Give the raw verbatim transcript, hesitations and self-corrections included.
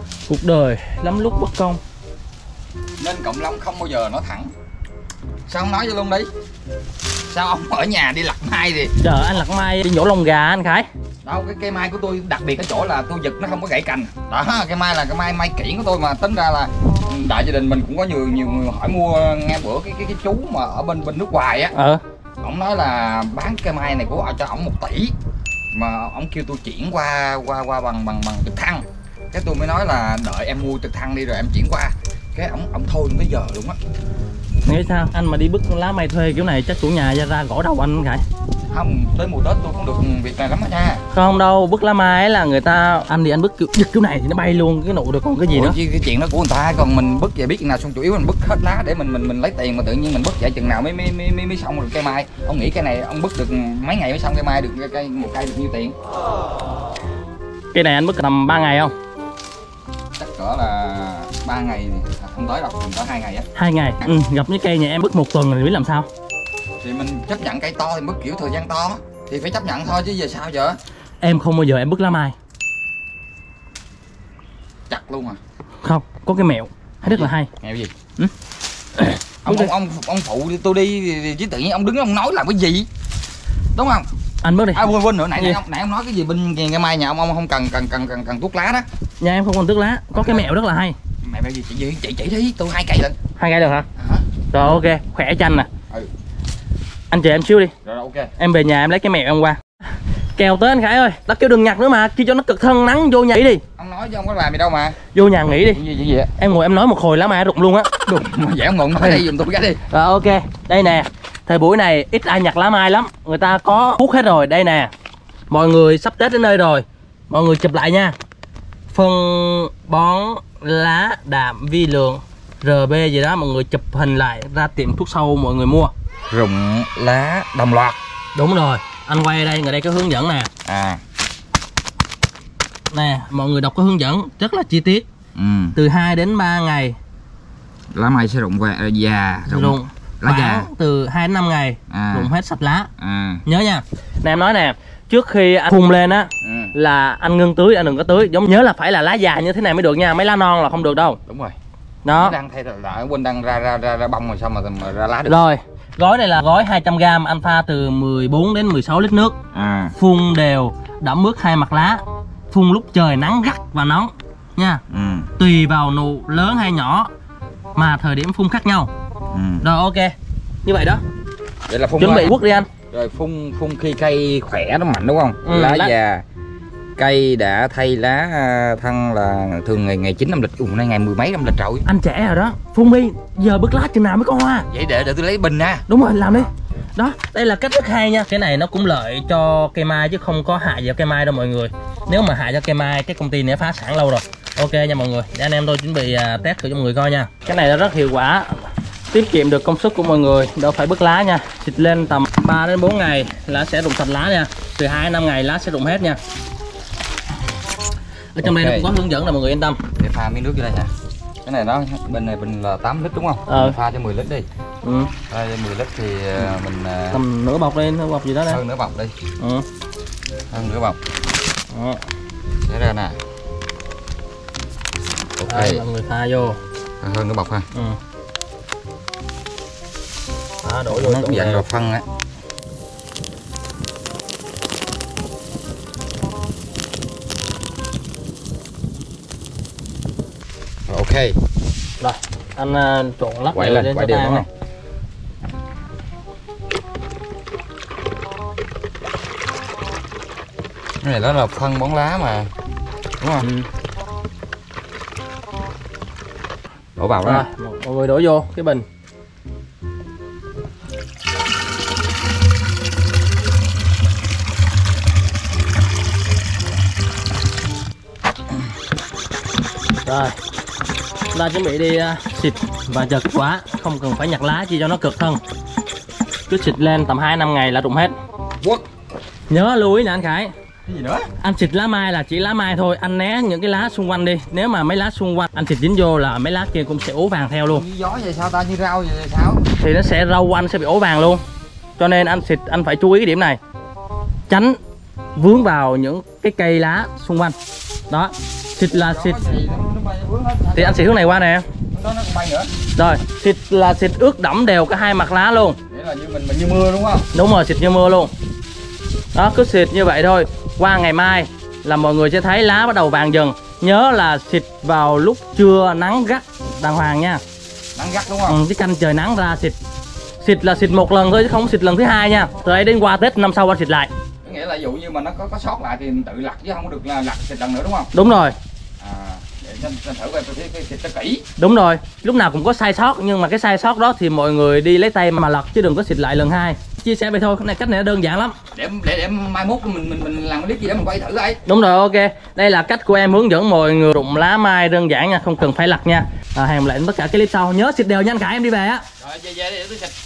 Cuộc đời lắm lúc bất công, nên cộng long không bao giờ nói thẳng. Sao không nói cho luôn đi? Sao ông ở nhà đi lặt mai thì? Chờ anh lặt mai đi nhổ lông gà anh Khải. Đâu, cái cây mai của tôi đặc biệt cái chỗ là tôi giật nó không có gãy cành. Đó, cây mai là cây mai mai kiển của tôi mà, tính ra là đại gia đình mình cũng có nhiều nhiều người hỏi mua. Nghe bữa cái cái cái chú mà ở bên bên nước ngoài á, Ờ ổng nói là bán cây mai này của họ cho ổng một tỷ, mà ổng kêu tôi chuyển qua qua qua bằng bằng bằng trực thăng. Cái tôi mới nói là đợi em mua trực thăng đi rồi em chuyển qua. Cái ổng ổng thôi tới giờ luôn á. Nghĩ sao? Anh mà đi bứt lá mai thuê kiểu này chắc chủ nhà ra, ra gõ đầu anh Khải. Không, tới mùa Tết tôi cũng được việc này lắm á nha. Không đâu, bứt lá mai ấy là người ta anh thì anh bứt kiểu, giật kiểu này thì nó bay luôn cái nụ được, còn cái gì Ủa, nữa. chứ cái chuyện đó của người ta, còn mình bứt về biết chừng nào xong, chủ yếu mình bứt hết lá để mình mình mình lấy tiền, mà tự nhiên mình bứt vậy chừng nào mới mới mới mới, mới xong được cây mai. Ông nghĩ cái này ông bứt được mấy ngày mới xong cây mai được, cây một cây được nhiêu tiền? Cái này anh bứt tầm ba ngày không? Chắc cỡ là ba ngày, không tới đâu, mình tới hai ngày á. Hai ngày. Ừ, gặp những cây nhà em bứt một tuần rồi biết làm sao? Thì mình chấp nhận cây to thì bứt kiểu thời gian to thì phải chấp nhận thôi chứ giờ sao giờ? Em không bao giờ em bứt lá mai. Chặt luôn à? Không, có cái mẹo rất là hay. Mẹo gì? Ừ. ông, ông ông ông phụ tôi đi chứ tự nhiên ông đứng ông nói làm cái gì, đúng không? Anh bứt đi. À quên quên nữa, nãy nãy ông, nãy ông nói cái gì bên cây mai nhà ông ông không cần cần cần cần cần thuốc lá đó. Nhà em không còn tước lá, có cái mẹo rất là hay. Mẹ bao gì chị gì chị chỉ đi, tôi hai cây lận. Hai cây được hả? Hả? Rồi ok, khỏe chanh nè. Ừ. Anh chờ em xíu đi. Rồi, rồi ok. Em về nhà em lấy cái mẹo em qua. Kèo tới anh Khải ơi, đã kêu đừng nhặt nữa mà, chi cho nó cực thân nắng, vô nhà nghỉ đi. Ông nói chứ ông có làm gì đâu mà. Vô nhà nghỉ đi. Chuyện gì chuyện gì vậy? Em ngồi em nói một hồi lá mai rụng luôn á. Đừng mà dễ ông ngồi nói đây giùm tôi cái đi. Rồi ok, đây nè. Thời buổi này ít ai nhặt lá mai lắm, người ta có hút hết rồi. Đây nè, mọi người sắp Tết đến nơi rồi, mọi người chụp lại nha. Phân bón lá đạm vi lượng rờ bê gì đó, mọi người chụp hình lại ra tiệm thuốc sâu mọi người mua. Rụng lá đồng loạt. Đúng rồi, anh quay ở đây, người đây có hướng dẫn nè. À. Nè, mọi người đọc cái hướng dẫn rất là chi tiết. Ừ. Từ hai đến ba ngày Lá mai sẽ rụng về già, rụng, rụng. lá già. Từ hai đến năm ngày À. rụng hết sạch lá. À. Nhớ nha. Nè em nói nè, trước khi anh phun lên á, Ừ. là anh ngưng tưới, anh đừng có tưới. Giống nhớ là phải là lá già như thế này mới được nha, mấy lá non là không được đâu. Đúng rồi. Đó. Đang thay là quên đang ra ra ra, ra bông rồi sao mà, mà ra lá được. Rồi, gói này là gói hai trăm gam, anh pha từ mười bốn đến mười sáu lít nước. À. Phun đều, đẫm mướt hai mặt lá. Phun lúc trời nắng gắt và nóng nha. Ừ. Tùy vào nụ lớn hay nhỏ mà thời điểm phun khác nhau. Ừ. Rồi ok, như vậy đó. Vậy là phun Chuẩn bị quất đi anh. Rồi phun phun khi cây khỏe nó mạnh đúng không? Ừ, lá lá... già, cây đã thay lá thân là thường ngày ngày chín âm lịch. Ủa nay ngày mười mấy âm lịch rồi. Anh trẻ rồi đó, phun đi, giờ bứt lá chừng nào mới có hoa. Vậy để để tôi lấy bình nha. Đúng rồi, làm đi. Đó, đây là cách rất hay nha. Cái này nó cũng lợi cho cây mai chứ không có hại vào cây mai đâu mọi người. Nếu mà hại cho cây mai, cái công ty này phá sản lâu rồi. Ok nha mọi người, để anh em tôi chuẩn bị test thử cho mọi người coi nha. Cái này nó rất hiệu quả, tiết kiệm được công sức của mọi người, đâu phải bứt lá nha. Xịt lên tầm ba đến bốn ngày lá sẽ rụng sạch lá nha. Từ hai đến năm ngày lá sẽ rụng hết nha. Ở trong okay. đây nó cũng có hướng dẫn là mọi người yên tâm. Để pha miếng nước vô đây hả? Cái này nó bên này bình là tám lít đúng không? Ờ. Pha cho mười lít đi. Ừ. Pha cho mười lít thì mình tầm nửa bọc đi, nửa bọc gì đó đây. Hơn nửa bọc đi. Ừ. Hơn nửa bọc. Đó. Để ra nè. Ok. Đây, mọi người pha vô. Hơn nửa bọc ha. Ừ. Đó, đổ vô. Nó cũng dặn rồi phân á. Ok. Rồi, anh uh, trộn lắc quậy lên, quậy đều đúng không? Cái này đó là phân bón lá mà, đúng không? Ừ. Đổ vào đó. Rồi, mọi người đổ vô cái bình. Rồi, chúng ta chuẩn bị đi uh, xịt và giật quả, không cần phải nhặt lá chi cho nó cực thân. Cứ xịt lên tầm hai năm ngày là rụng hết. What? Nhớ lưu ý nè anh Khải. Cái gì nữa? Anh xịt lá mai là chỉ lá mai thôi, anh né những cái lá xung quanh đi. Nếu mà mấy lá xung quanh anh xịt dính vô là mấy lá kia cũng sẽ ố vàng theo luôn. Như gió vậy sao ta, như rau vậy sao? Thì nó sẽ rau quanh sẽ bị ố vàng luôn. Cho nên anh xịt anh phải chú ý cái điểm này. Tránh vướng vào những cái cây lá xung quanh. Đó, xịt là xịt thì anh xịt hướng này qua nè. Đó nó còn bay nữa. Rồi, xịt là xịt ướt đẫm đều cả hai mặt lá luôn. Nghĩa là như mình mình như mưa đúng không? Đúng rồi, xịt như mưa luôn. Đó, cứ xịt như vậy thôi. Qua ngày mai là mọi người sẽ thấy lá bắt đầu vàng dần. Nhớ là xịt vào lúc trưa nắng gắt đàng hoàng nha. Nắng gắt đúng không? Ừ, cái canh trời nắng ra xịt. Xịt là xịt một lần thôi chứ không xịt lần thứ hai nha. Từ đây đến qua Tết năm sau anh xịt lại. Nghĩa là ví dụ như mà nó có có sót lại thì mình tự lặt chứ không có được là lặt xịt lần nữa đúng không? Đúng rồi. À, để xem, xem thử coi tôi thấy cái xịt cho kỹ. Đúng rồi, lúc nào cũng có sai sót, nhưng mà cái sai sót đó thì mọi người đi lấy tay mà lật chứ đừng có xịt lại lần hai. Chia sẻ vậy thôi, cái này cách này nó đơn giản lắm. Để để để mai mốt mình mình mình làm cái clip gì đó mình quay thử đây. Đúng rồi, ok. Đây là cách của em hướng dẫn mọi người rụng lá mai đơn giản nha, không cần phải lặt nha. À, hẹn lại tất cả cái clip sau. Nhớ xịt đều nha anh Khải, em đi về á. Rồi về về để tôi xịt.